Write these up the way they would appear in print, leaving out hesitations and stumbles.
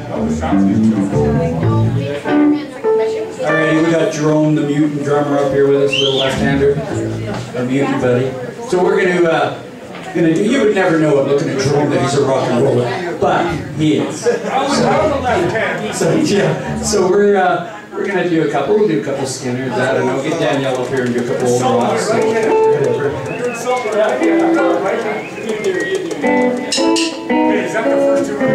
Alrighty, we got Jerome, the mutant drummer, up here with us, little left-hander, our mutant buddy. So we're gonna do. You would never know it looking at Jerome that he's a rock and roller, but he is. So we're gonna do a couple. We'll do a couple Skinners. I don't know. Get Danielle up here and do a couple old rocks. Is that the first two?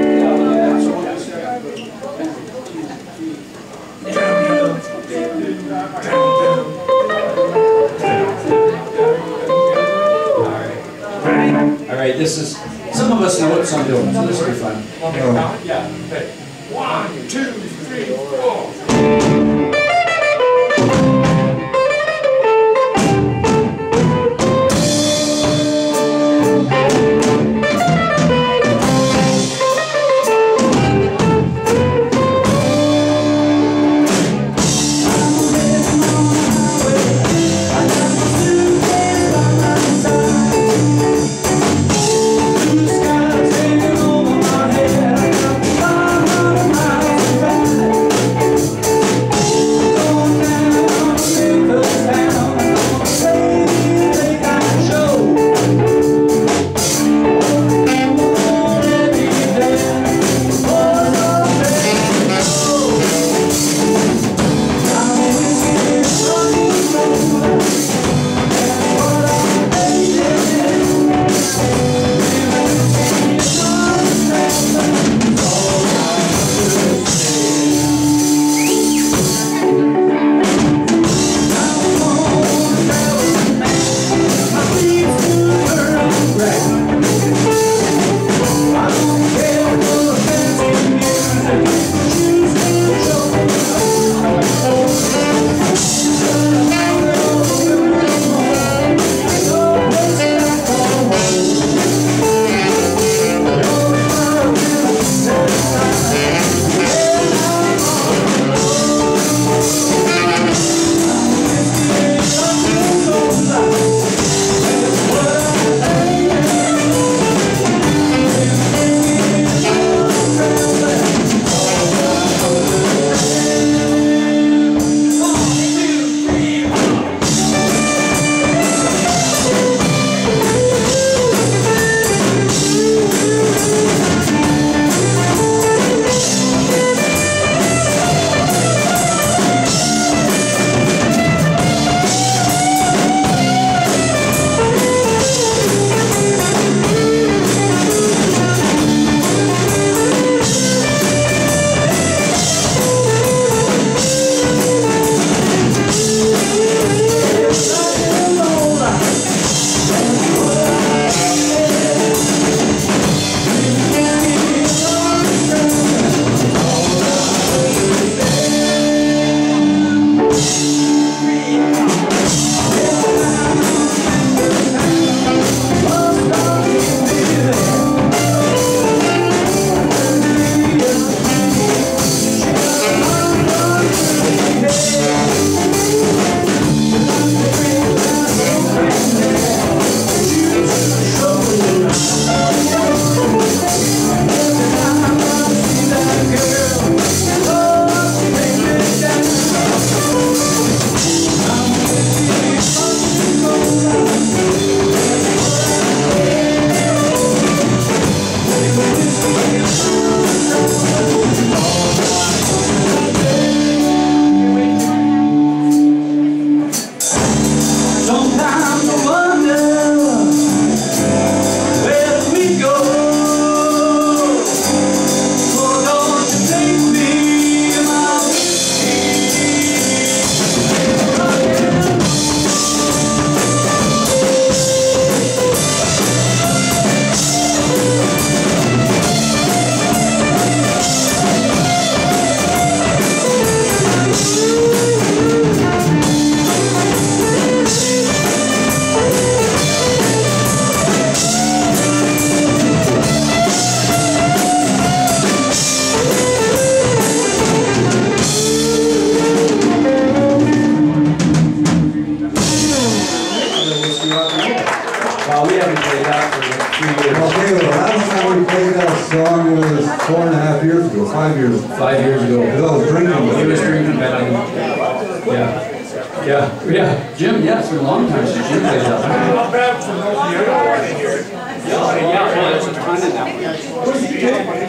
Alright, this is, some of us know what some don't, so this will be fun. Yeah, okay. 1, 2, 3, 4. ago, 5 years ago. 5 years ago. Because I was drinking with He was him. drinking betting. Yeah. Yeah. Jim, yeah, it's been a long time since you played that. Not bad for no here. Yeah, well, there's a ton in that one.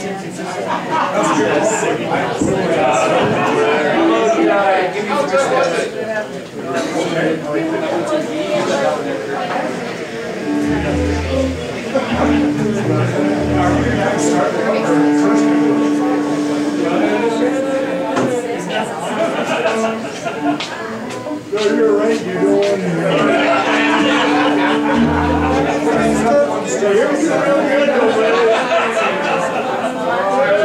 No, you're right, you don't want to. You're real good, though, buddy.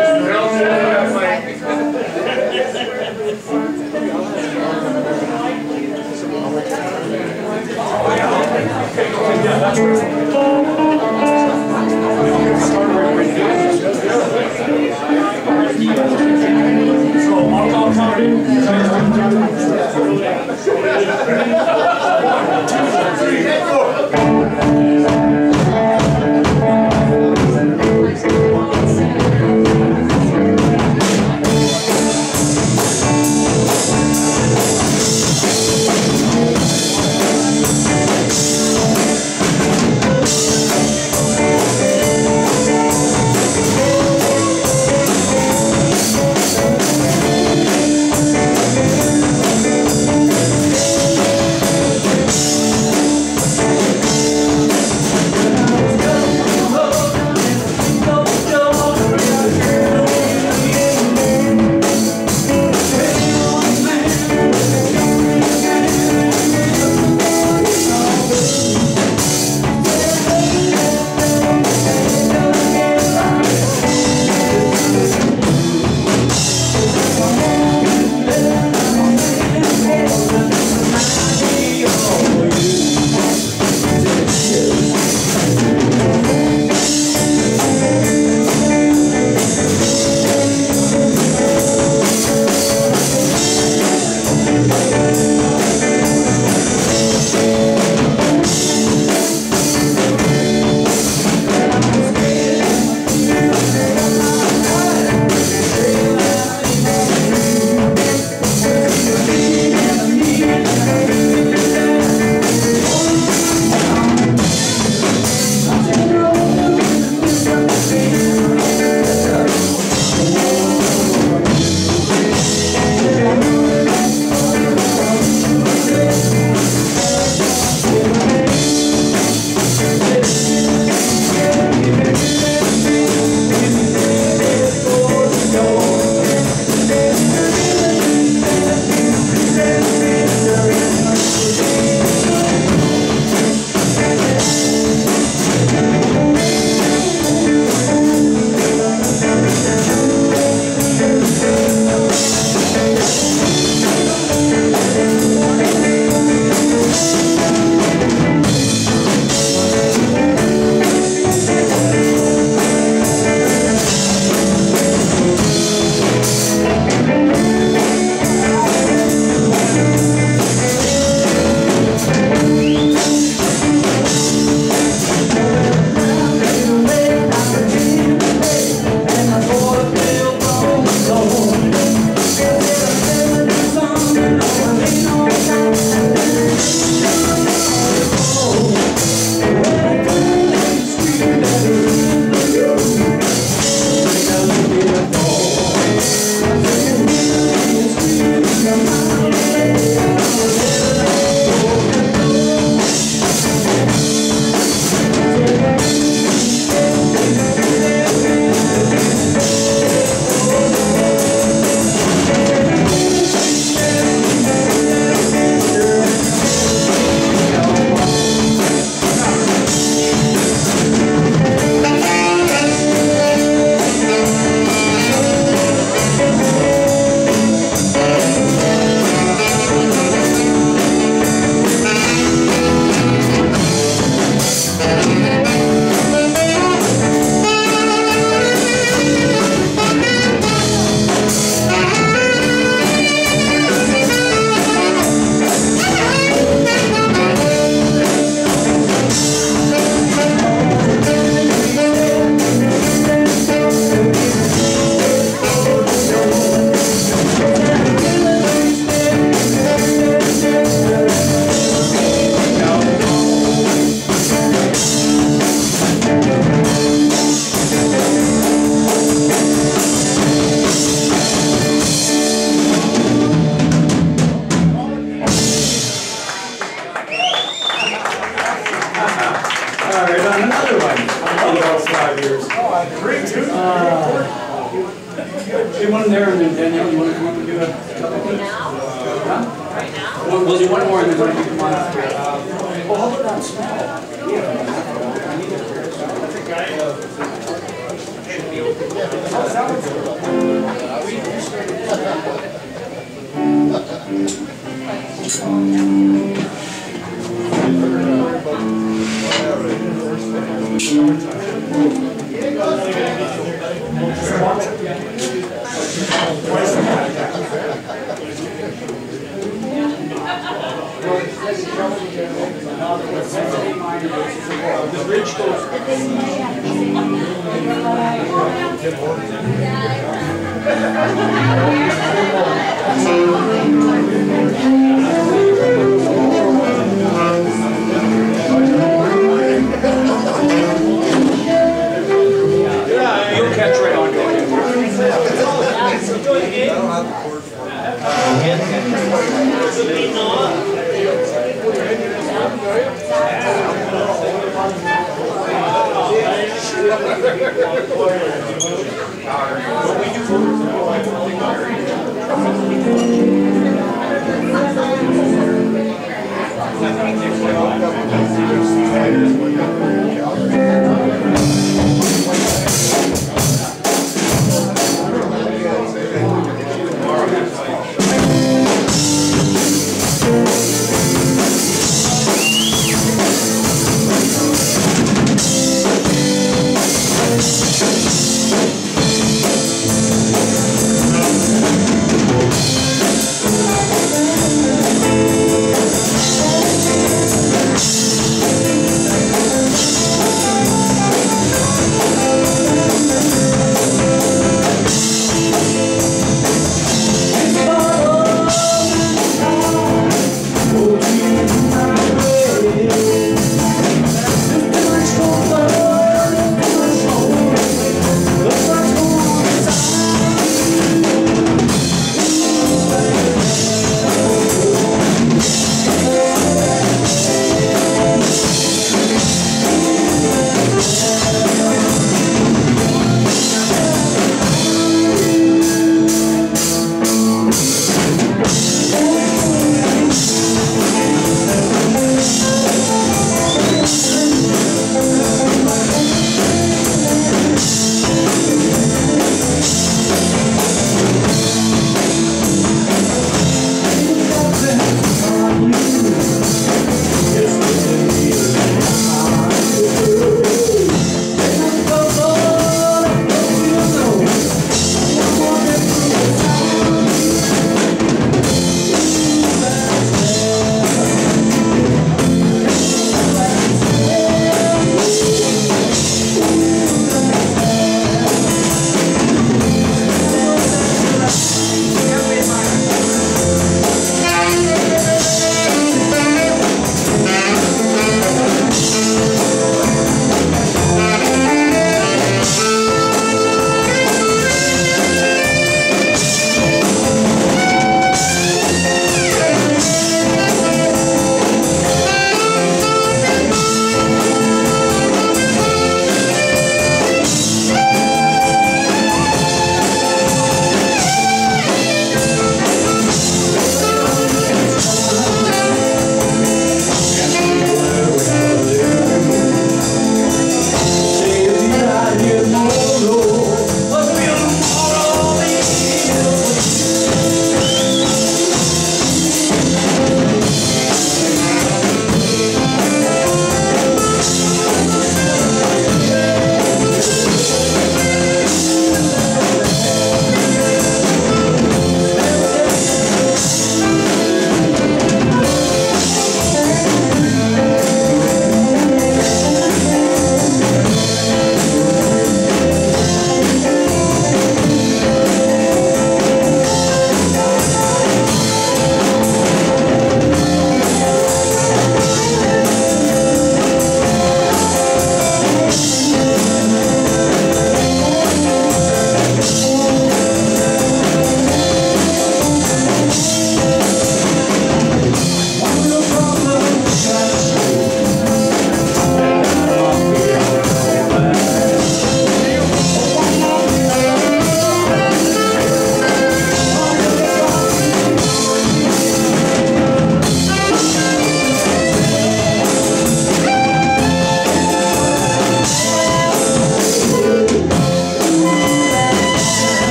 Do one there, and then Danielle, you want to come up and do a couple of things? Huh? We'll do one more, and then we'll do one up here. Well, how about that small? The bridge goes. You'll catch right on there.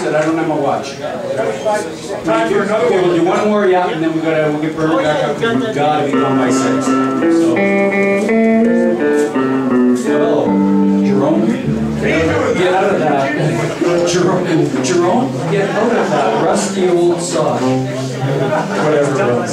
that I don't have my watch. Time for another Okay, one. we'll do one more, yeah, and then we'll get Bert back up. We've got to be gone by 6. So, hello, Jerome. Get out of that. Jerome, get out of that rusty old sock. Whatever it was.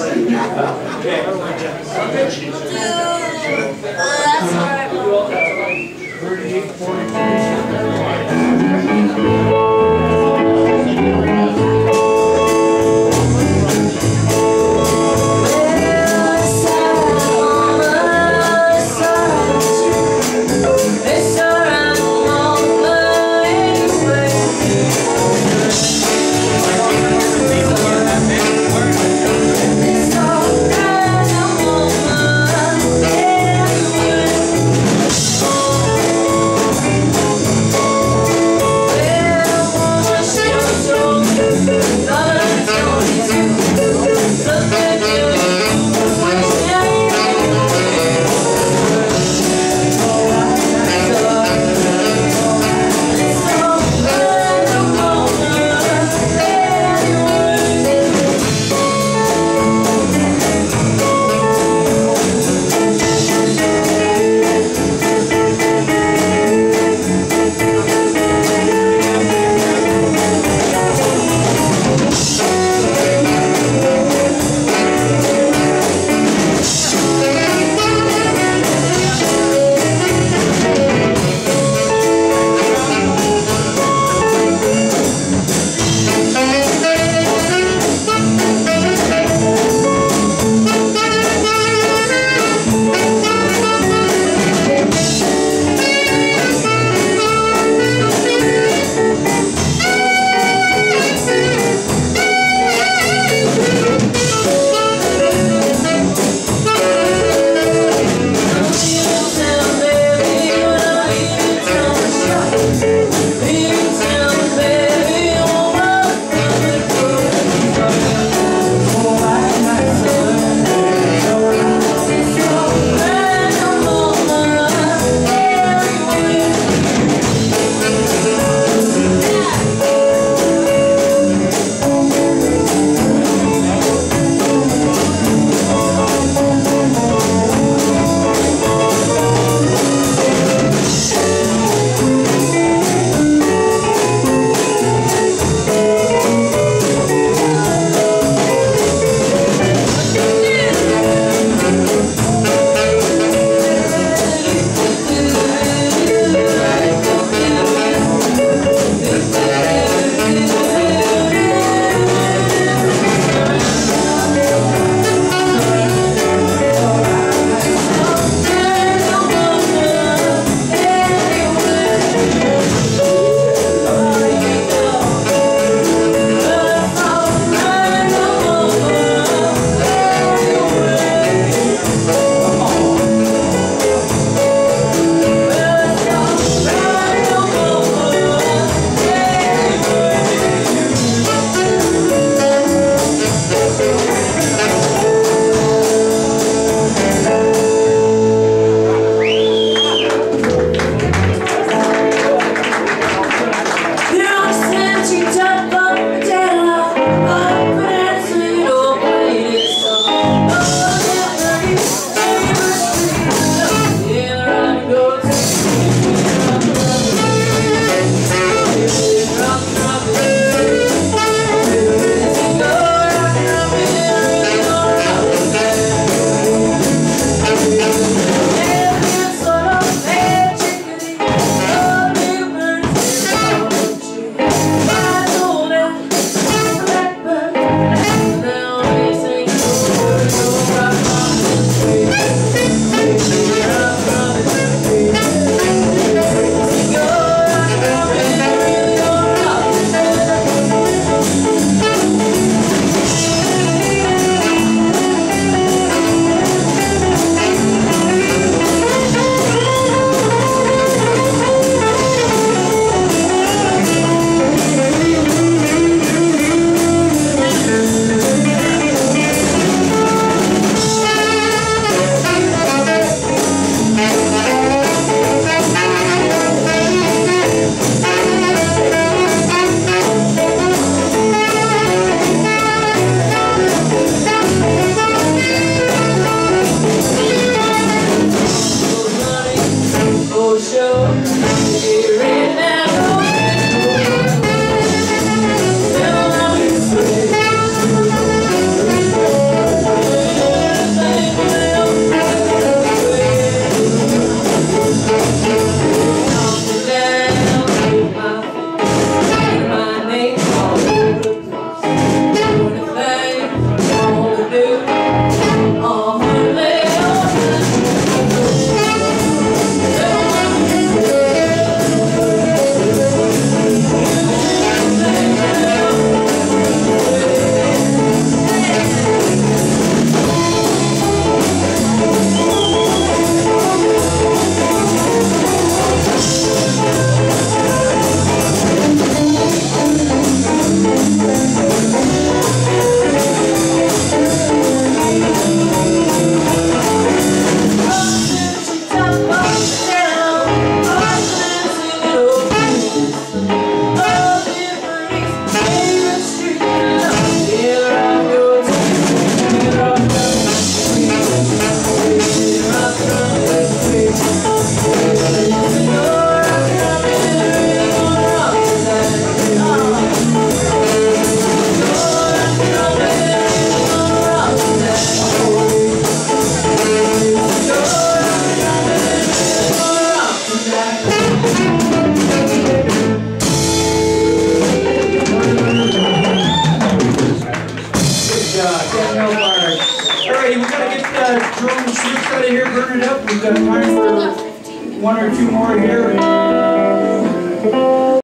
Can't help ours. Alrighty, we gotta get the drone switch out of here, burn it up. We've got time for one or two more here.